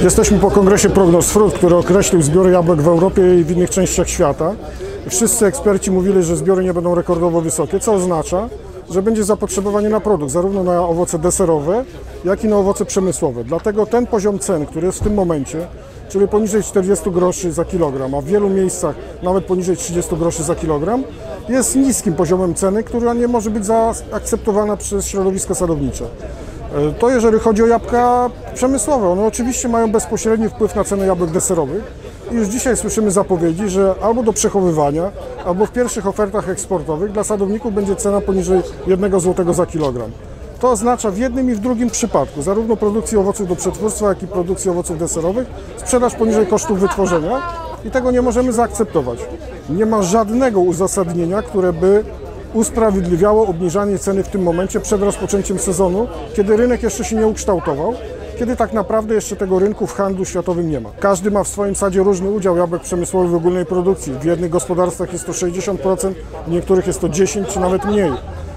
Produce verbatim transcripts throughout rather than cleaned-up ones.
Jesteśmy po kongresie Prognoz Fruit, który określił zbiory jabłek w Europie i w innych częściach świata. Wszyscy eksperci mówili, że zbiory nie będą rekordowo wysokie, co oznacza, że będzie zapotrzebowanie na produkt, zarówno na owoce deserowe, jak i na owoce przemysłowe. Dlatego ten poziom cen, który jest w tym momencie, czyli poniżej czterdziestu groszy za kilogram, a w wielu miejscach nawet poniżej trzydziestu groszy za kilogram, jest niskim poziomem ceny, która nie może być zaakceptowana przez środowisko sadownicze. To jeżeli chodzi o jabłka przemysłowe, one oczywiście mają bezpośredni wpływ na cenę jabłek deserowych i już dzisiaj słyszymy zapowiedzi, że albo do przechowywania, albo w pierwszych ofertach eksportowych dla sadowników będzie cena poniżej jednego złotego za kilogram. To oznacza w jednym i w drugim przypadku, zarówno produkcji owoców do przetwórstwa, jak i produkcji owoców deserowych, sprzedaż poniżej kosztów wytworzenia i tego nie możemy zaakceptować. Nie ma żadnego uzasadnienia, które by usprawiedliwiało obniżanie ceny w tym momencie przed rozpoczęciem sezonu, kiedy rynek jeszcze się nie ukształtował, kiedy tak naprawdę jeszcze tego rynku w handlu światowym nie ma. Każdy ma w swoim sadzie różny udział jabłek przemysłowych w ogólnej produkcji. W jednych gospodarstwach jest to sześćdziesiąt procent, w niektórych jest to dziesięć procent czy nawet mniej.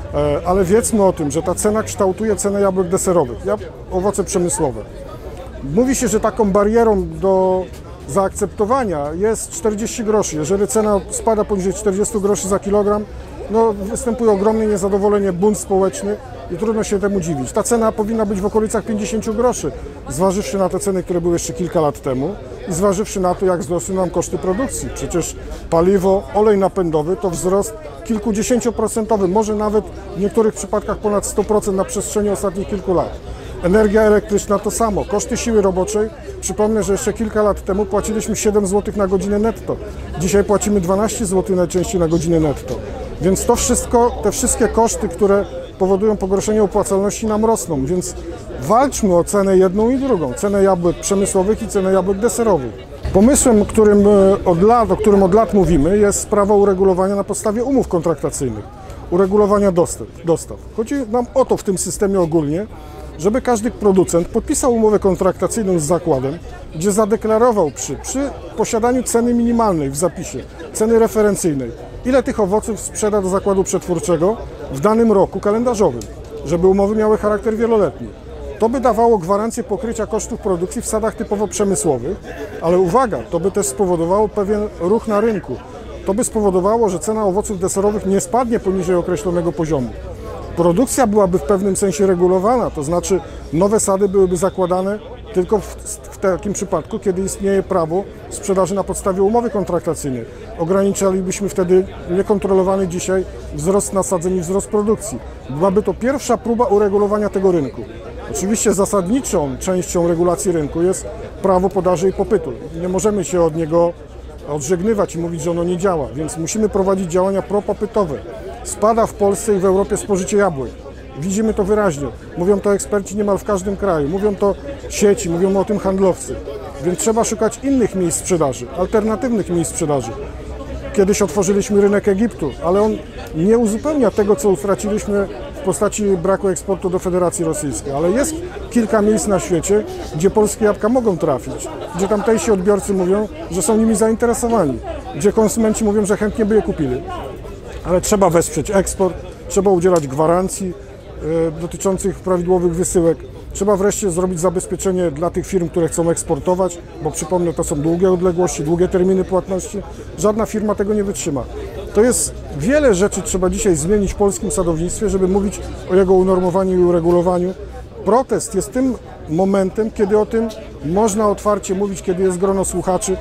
Ale wiedzmy o tym, że ta cena kształtuje cenę jabłek deserowych, jab owoce przemysłowe. Mówi się, że taką barierą do zaakceptowania jest czterdzieści groszy. Jeżeli cena spada poniżej czterdziestu groszy za kilogram, no, występuje ogromne niezadowolenie, bunt społeczny i trudno się temu dziwić. Ta cena powinna być w okolicach pięćdziesięciu groszy, zważywszy na te ceny, które były jeszcze kilka lat temu i zważywszy na to, jak wzrosły nam koszty produkcji. Przecież paliwo, olej napędowy to wzrost kilkudziesięcioprocentowy, może nawet w niektórych przypadkach ponad sto procent na przestrzeni ostatnich kilku lat. Energia elektryczna to samo, koszty siły roboczej. Przypomnę, że jeszcze kilka lat temu płaciliśmy siedem złotych na godzinę netto. Dzisiaj płacimy dwanaście złotych najczęściej na godzinę netto. Więc to wszystko, te wszystkie koszty, które powodują pogorszenie opłacalności, nam rosną. Więc walczmy o cenę jedną i drugą. Cenę jabłek przemysłowych i cenę jabłek deserowych. Pomysłem, którym od lat, o którym od lat mówimy, jest sprawa uregulowania na podstawie umów kontraktacyjnych. Uregulowania dostaw. dostaw. Chodzi nam o to w tym systemie ogólnie, żeby każdy producent podpisał umowę kontraktacyjną z zakładem, gdzie zadeklarował przy, przy posiadaniu ceny minimalnej w zapisie, ceny referencyjnej, ile tych owoców sprzeda do zakładu przetwórczego w danym roku kalendarzowym, żeby umowy miały charakter wieloletni. To by dawało gwarancję pokrycia kosztów produkcji w sadach typowo przemysłowych, ale uwaga, to by też spowodowało pewien ruch na rynku. To by spowodowało, że cena owoców deserowych nie spadnie poniżej określonego poziomu. Produkcja byłaby w pewnym sensie regulowana, to znaczy nowe sady byłyby zakładane tylko w, w takim przypadku, kiedy istnieje prawo sprzedaży na podstawie umowy kontraktacyjnej. Ograniczalibyśmy wtedy niekontrolowany dzisiaj wzrost nasadzeń i wzrost produkcji. Byłaby to pierwsza próba uregulowania tego rynku. Oczywiście zasadniczą częścią regulacji rynku jest prawo podaży i popytu. Nie możemy się od niego odżegnywać i mówić, że ono nie działa, więc musimy prowadzić działania propopytowe. Spada w Polsce i w Europie spożycie jabłek. Widzimy to wyraźnie. Mówią to eksperci niemal w każdym kraju. Mówią to sieci, mówią o tym handlowcy. Więc trzeba szukać innych miejsc sprzedaży, alternatywnych miejsc sprzedaży. Kiedyś otworzyliśmy rynek Egiptu, ale on nie uzupełnia tego, co utraciliśmy w postaci braku eksportu do Federacji Rosyjskiej. Ale jest kilka miejsc na świecie, gdzie polskie jabłka mogą trafić, gdzie tamtejsi odbiorcy mówią, że są nimi zainteresowani, gdzie konsumenci mówią, że chętnie by je kupili. Ale trzeba wesprzeć eksport, trzeba udzielać gwarancji y, dotyczących prawidłowych wysyłek. Trzeba wreszcie zrobić zabezpieczenie dla tych firm, które chcą eksportować, bo przypomnę, to są długie odległości, długie terminy płatności. Żadna firma tego nie wytrzyma. To jest wiele rzeczy trzeba dzisiaj zmienić w polskim sadownictwie, żeby mówić o jego unormowaniu i uregulowaniu. Protest jest tym momentem, kiedy o tym można otwarcie mówić, kiedy jest grono słuchaczy.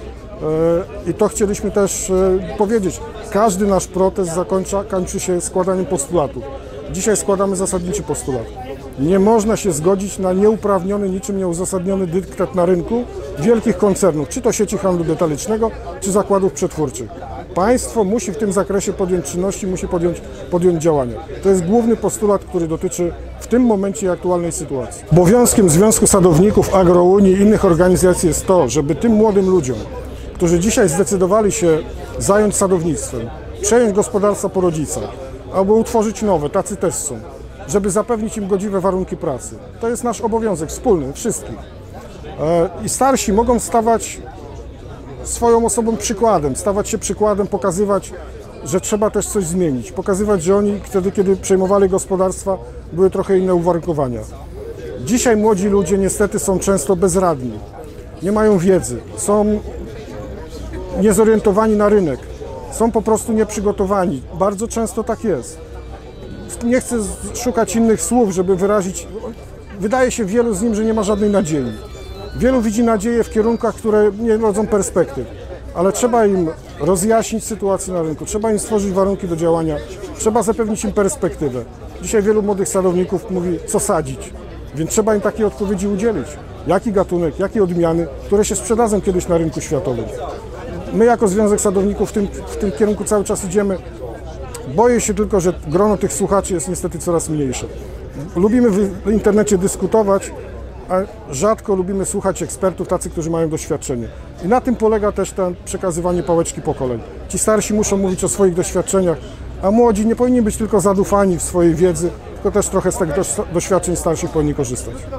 I to chcieliśmy też powiedzieć. Każdy nasz protest zakończa, kończy się składaniem postulatów. Dzisiaj składamy zasadniczy postulat. Nie można się zgodzić na nieuprawniony, niczym nieuzasadniony dyktat na rynku wielkich koncernów, czy to sieci handlu detalicznego, czy zakładów przetwórczych. Państwo musi w tym zakresie podjąć czynności, musi podjąć, podjąć działania. To jest główny postulat, który dotyczy w tym momencie aktualnej sytuacji. Obowiązkiem Związku Sadowników, Agrounii i innych organizacji jest to, żeby tym młodym ludziom, którzy dzisiaj zdecydowali się zająć sadownictwem, przejąć gospodarstwa po rodzicach, albo utworzyć nowe, tacy też są, żeby zapewnić im godziwe warunki pracy. To jest nasz obowiązek wspólny, wszystkich. I starsi mogą stawać swoją osobą przykładem, stawać się przykładem, pokazywać, że trzeba też coś zmienić, pokazywać, że oni wtedy, kiedy przejmowali gospodarstwa, były trochę inne uwarunkowania. Dzisiaj młodzi ludzie niestety są często bezradni. nie mają wiedzy, są niezorientowani na rynek, są po prostu nieprzygotowani. Bardzo często tak jest. Nie chcę szukać innych słów, żeby wyrazić. Wydaje się wielu z nim, że nie ma żadnej nadziei. Wielu widzi nadzieję w kierunkach, które nie rodzą perspektyw, ale trzeba im rozjaśnić sytuację na rynku, trzeba im stworzyć warunki do działania, trzeba zapewnić im perspektywę. Dzisiaj wielu młodych sadowników mówi, co sadzić, więc trzeba im takiej odpowiedzi udzielić. Jaki gatunek, jakie odmiany, które się sprzedadzą kiedyś na rynku światowym. My jako Związek Sadowników w tym, w tym kierunku cały czas idziemy. Boję się tylko, że grono tych słuchaczy jest niestety coraz mniejsze. Lubimy w internecie dyskutować, a rzadko lubimy słuchać ekspertów, tacy, którzy mają doświadczenie. I na tym polega też to przekazywanie pałeczki pokoleń. Ci starsi muszą mówić o swoich doświadczeniach, a młodzi nie powinni być tylko zadufani w swojej wiedzy, tylko też trochę z tych doświadczeń starszych powinni korzystać.